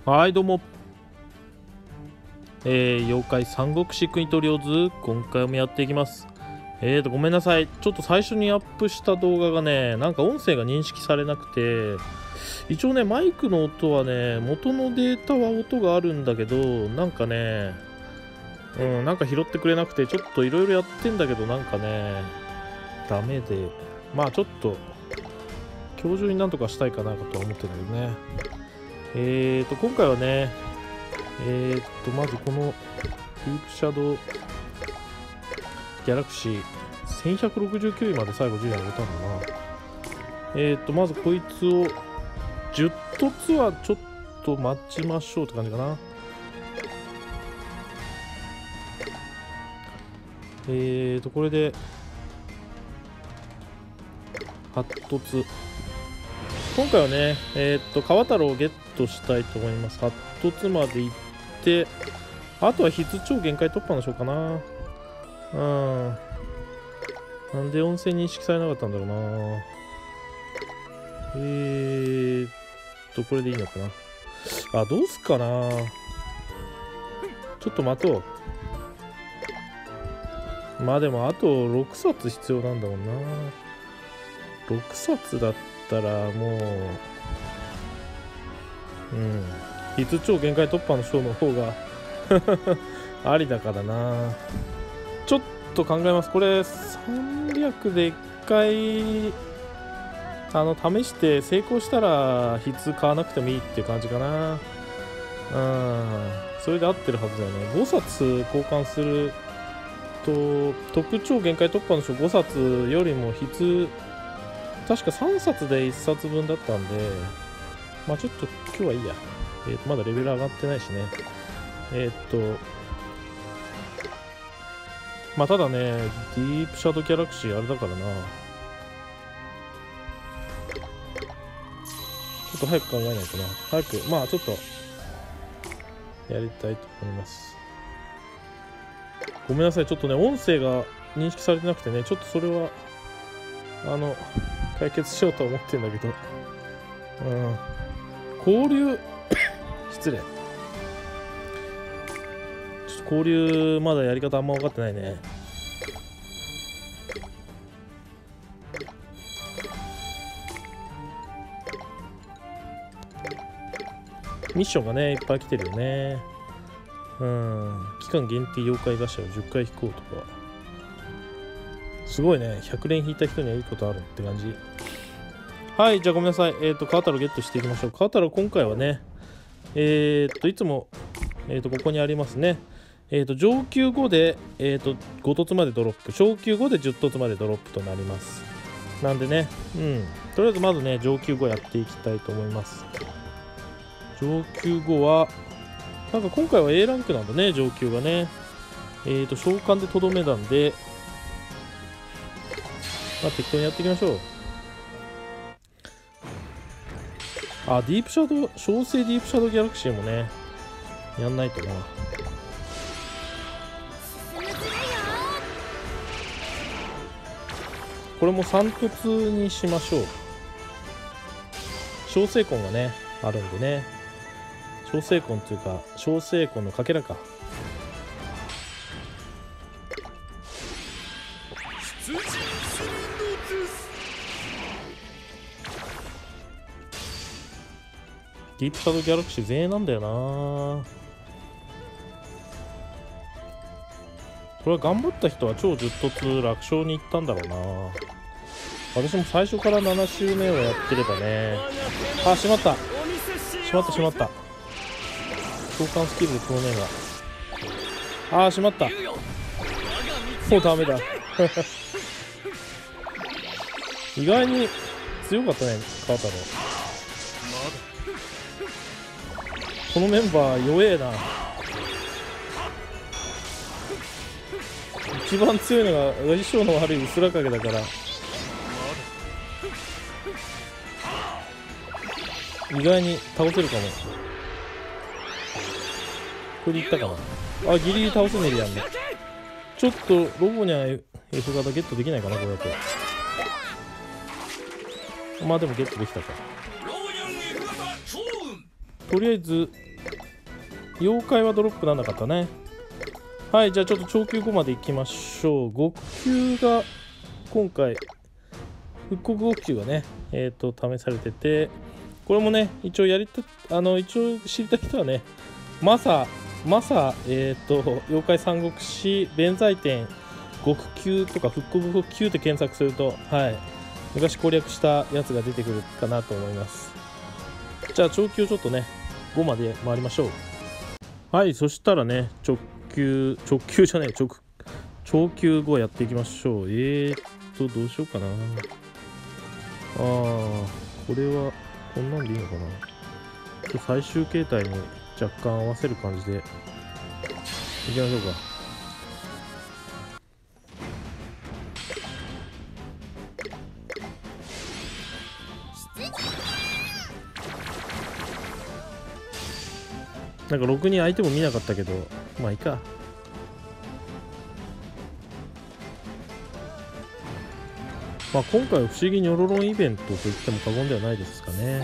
はい、どうも。妖怪三国志国トリオズ、今回もやっていきます。ごめんなさい。ちょっと最初にアップした動画がね、なんか音声が認識されなくて、一応ね、マイクの音はね、元のデータは音があるんだけど、なんかね、なんか拾ってくれなくて、ちょっといろいろやってんだけど、なんかね、ダメで、まあちょっと、今日中になんとかしたいかなとは思ってるんだけどね。今回はね、まずこのディープシャドウギャラクシー1169位まで最後10位上げたんだな。まずこいつを10凸はちょっと待ちましょうって感じかな。これで8凸。今回はね、川太郎をゲットしたいと思います。8凸まで行って、あとは筆超限界突破のしようかな。なんで音声認識されなかったんだろうな。これでいいのかな。どうすっかな。ちょっと待とう。まあでも、あと6冊必要なんだもんな。6冊だったらもう、筆超限界突破の章の方がありだからな。ちょっと考えます。これ300で1回試して成功したら筆買わなくてもいいっていう感じかな。それで合ってるはずだよね。5冊交換すると特超限界突破の章5冊よりも筆確か3冊で1冊分だったんで、まあちょっと今日はいいや。まだレベル上がってないしね。まあただね、ディープシャドウギャラクシーあれだからな。ちょっと早く考えないとな。早く、まあちょっと、やりたいと思います。ごめんなさい、ちょっとね、音声が認識されてなくてね、ちょっとそれは、解決しようとは思ってんだけど。交流、失礼。ちょっと交流、まだやり方あんま分かってないね。ミッションがね、いっぱい来てるよね。期間限定妖怪頭を10回引こうとか。すごいね。100連引いた人にはいいことあるって感じ。はい、じゃあごめんなさい。川太郎ゲットしていきましょう。川太郎今回はね、いつも、ここにありますね。上級5で、5凸までドロップ。昇級5で10凸までドロップとなります。なんでね、とりあえずまずね、上級5やっていきたいと思います。上級5は、なんか今回は A ランクなんだね、上級がね。召喚でとどめなんで、まあ適当にやっていきましょう。ディープシャドウ、小生ディープシャドウギャラクシーもね、やんないとな。これも3凸にしましょう。小生魂がね、あるんでね。小生魂っていうか、小生魂のかけらか。ディープシャドウギャラクシー全員なんだよな。これは頑張った人は超10凸楽勝に行ったんだろうな。私も最初から7周目をやってればね。しまった。しまった。召喚スキルでこの面が。しまった。もうダメだ。意外に強かったね、川太郎。このメンバー弱えな。一番強いのが相性の悪い薄ら影だから意外に倒せるかも。これでいったかな。ギリギリ倒せねえやんね。ちょっとロボニャ F 型ゲットできないかな、これだと。まあでもゲットできたか。とりあえず妖怪はドロップなんなかったね。はい、じゃあちょっと超級5までいきましょう。極級が今回復刻極級がね試されてて、これもね一応一応知りたい人はねマサ妖怪三国志弁財天極級とか復刻極級って検索すると、はい、昔攻略したやつが出てくるかなと思います。じゃあ超級ちょっとね5まで回りましょう。はい、そしたらね超級じゃない超級5やっていきましょう。どうしようかな。これはこんなんでいいのかな。最終形態に若干合わせる感じでいきましょうか。なんかろくに相手も見なかったけど、まあいいか。まあ今回は不思議ニョロロンイベントと言っても過言ではないですかね。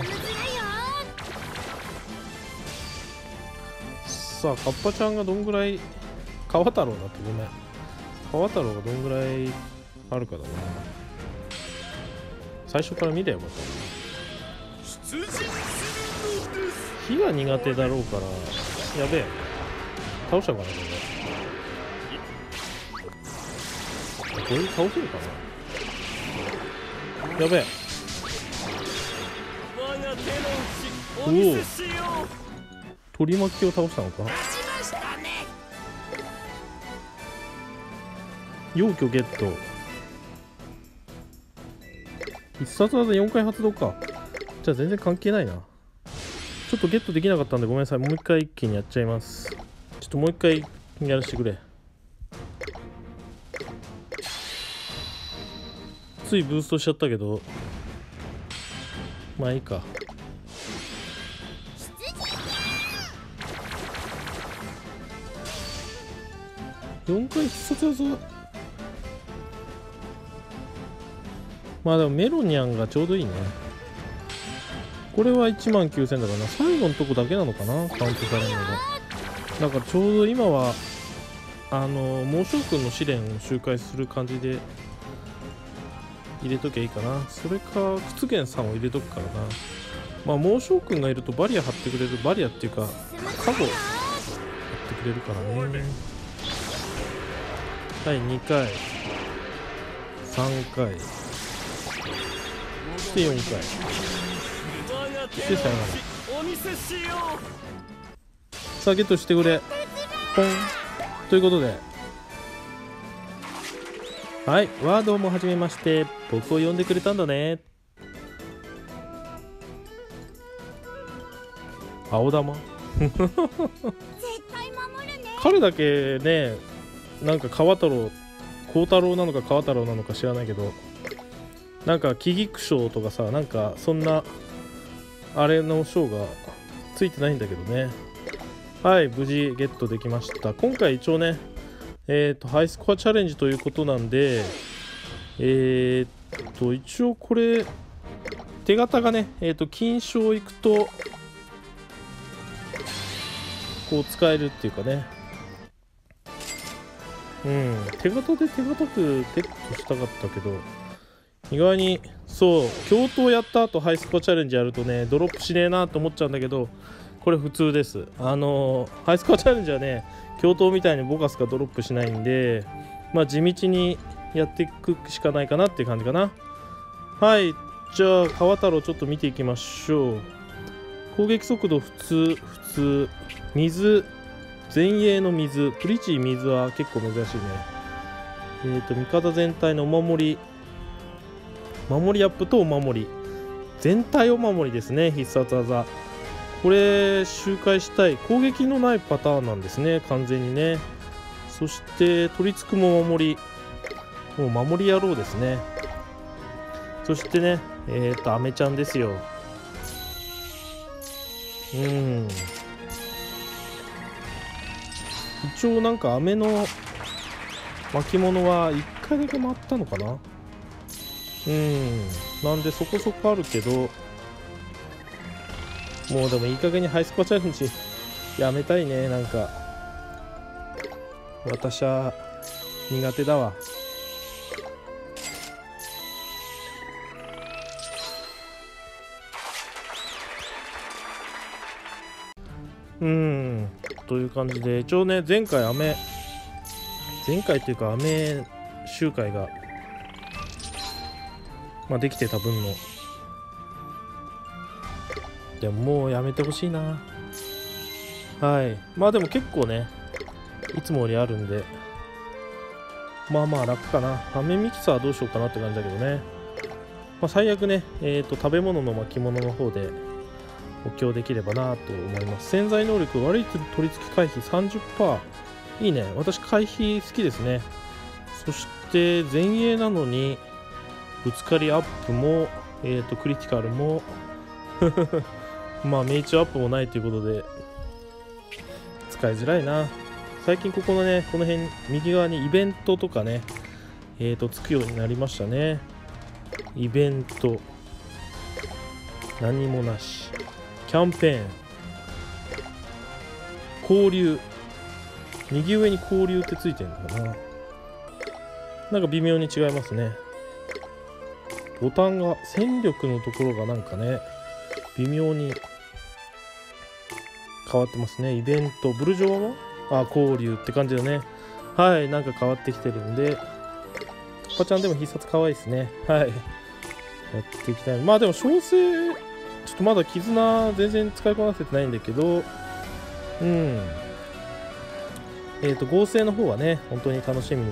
さあカッパちゃんがどんぐらい、川太郎だってごめん、川太郎がどんぐらいあるかだな。最初から見ればよかったな。火が苦手だろうから、やべえ倒したかな。これ倒せるかな。やべえ、おお取り巻きを倒したのか。容虚ゲット、必殺技4回発動か。じゃあ全然関係ないな。ちょっとゲットできなかったんでごめんなさい。もう一回一気にやっちゃいます。ちょっともう一回やらせてくれ。ついブーストしちゃったけどまあいいか。4回必殺技、まあでもメロニャンがちょうどいいね。これは19000だからな。最後のとこだけなのかな、カウントされるのが。だからちょうど今は猛将軍の試練を周回する感じで入れときゃいいかな。それか屈原さんを入れとくからな。まあ猛将軍がいるとバリア張ってくれる、バリアっていうかカゴ張ってくれるからね。はい、2回3回そして4回でさよなら。さあゲットしてくれポンということで、はい、ワードもはじめまして、僕を呼んでくれたんだね。青玉彼だけね、なんか孝太郎なのか川太郎なのか知らないけど、なんか喜劇賞とかさ、なんかそんなあれの賞がついてないんだけどね。はい、無事ゲットできました。今回一応ねハイスコアチャレンジということなんで、一応これ手形がね金賞いくとこう使えるっていうかね、手形で手堅くゲットしたかったけど、意外にそう共闘やった後ハイスコアチャレンジやるとねドロップしねえなと思っちゃうんだけど、これ普通です。ハイスコアチャレンジはね共闘みたいにボカスがドロップしないんで、まあ地道にやっていくしかないかなっていう感じかな。はい、じゃあ川太郎ちょっと見ていきましょう。攻撃速度普通、水前衛の水、プリチー水は結構珍しいね。味方全体のお守りアップとお守り全体お守りですね。必殺技これ周回したい攻撃のないパターンなんですね、完全にね。そして取り付くも守り、もう守り野郎ですね。そしてねアメちゃんですよ。一応なんか飴の巻物は1回だけ回ったのかな。なんでそこそこあるけど、もうでもいい加減にハイスコアチャレンジやめたいね。なんか私は苦手だわ。という感じで、一応ね、前回っていうか雨集会が、できてた分の、でももうやめてほしいな。はい。でも結構ね、いつもよりあるんで、楽かな。雨ミキサーどうしようかなって感じだけどね。最悪ね、食べ物の巻物の方で補強できればなと思います。潜在能力、悪い取り付き回避 30%。いいね。私、回避好きですね。そして、前衛なのに、ぶつかりアップも、クリティカルも、命中アップもないということで、使いづらいな。最近この辺、右側にイベントとかね、つくようになりましたね。イベント。何もなし。キャンペーン。交流。右上に交流ってついてるのかな。なんか微妙に違いますね。ボタンが、戦力のところがなんかね、微妙に変わってますね。イベント。ブルジョワは交流って感じだね。はい、なんか変わってきてるんで、パちゃんでも必殺可愛いですね。はい。やっていきたい。でも、小生、ちょっとまだ絆全然使いこなせてないんだけど、合成の方はね、本当に楽しみに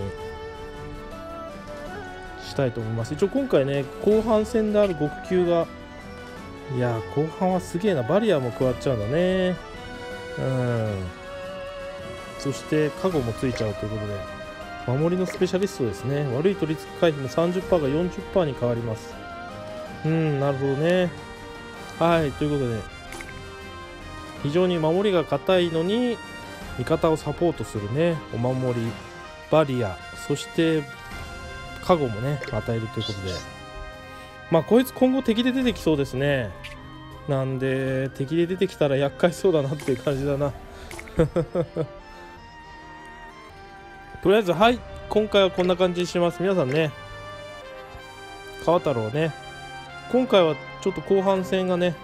したいと思います。一応今回ね、後半戦である極級が、いや後半はすげえな。バリアも加わっちゃうんだね。そして加護もついちゃうということで、守りのスペシャリストですね。悪い取り付き回避の 30% が 40% に変わります。なるほどね。はい、ということで、非常に守りが硬いのに味方をサポートするね、お守り、バリア、そして加護もね、与えるということで、こいつ今後敵で出てきそうですね。なんで、敵で出てきたら厄介そうだなっていう感じだな。とりあえず、はい、今回はこんな感じにします。皆さんね、川太郎ね、今回はちょっと後半戦がね、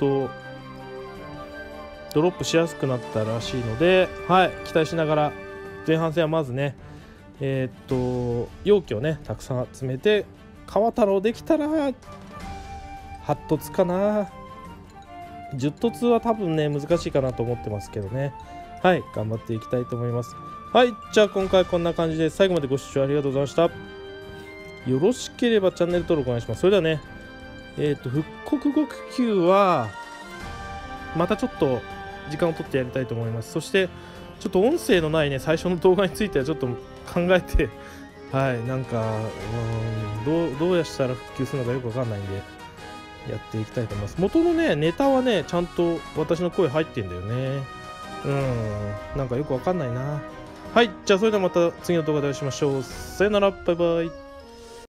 ドロップしやすくなったらしいので、はい、期待しながら、前半戦はまずね、容器をね、たくさん集めて、川太郎できたら、8凸かな。10凸は多分ね、難しいかなと思ってますけどね。はい、頑張っていきたいと思います。はい、じゃあ今回はこんな感じで、最後までご視聴ありがとうございました。よろしければチャンネル登録お願いします。それではね、復刻極級は、またちょっと時間を取ってやりたいと思います。そして、ちょっと音声のないね、最初の動画についてはちょっと考えて、はい、なんか、どうやしたら復旧するのかよくわかんないんで、やっていきたいと思います。元のね、ネタはね、ちゃんと私の声入ってんだよね。なんかよくわかんないな。はい、じゃあそれではまた次の動画でお会いしましょう。さよなら、バイバイ。